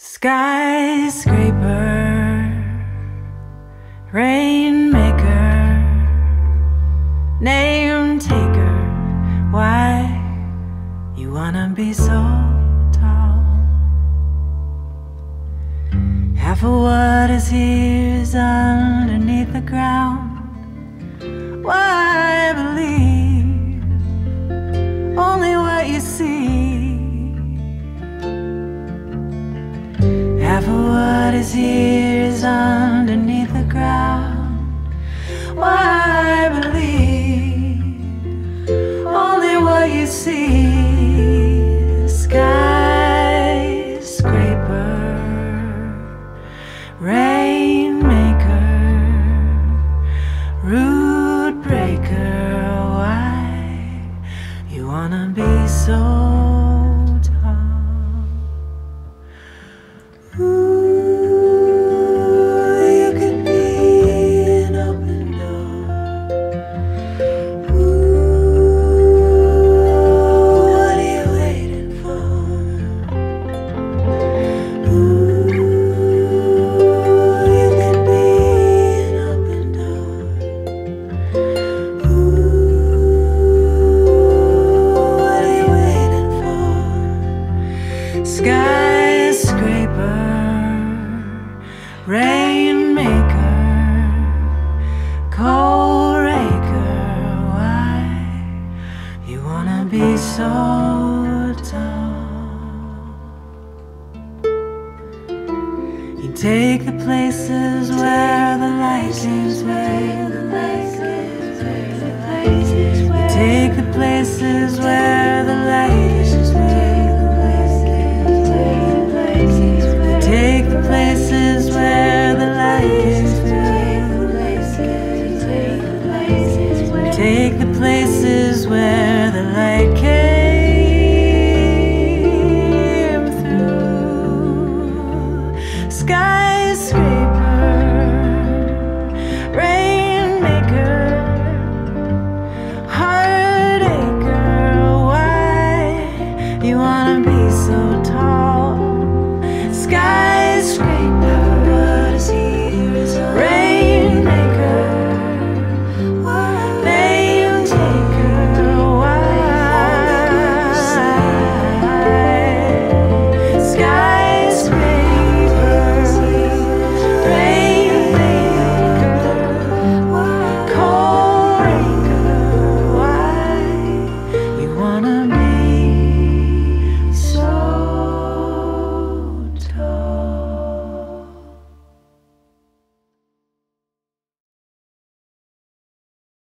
Skyscraper, rainmaker, name taker. Why you wanna be so tall? Half of what is here is underneath the ground. Why believe only what you see? Half of what is here is underneath the ground. Why believe only what you see? Skyscraper, rainmaker, root breaker. Why you wanna be so tall? Ooh, you could be an open door. Ooh, what are you waiting for? Ooh, you could be an open door. Ooh, what are you waiting for? Skyscraper, rainmaker, cold raker. Why you wanna be so tall? You take the places where the light is, where the light is, where the light is. You take the places where the light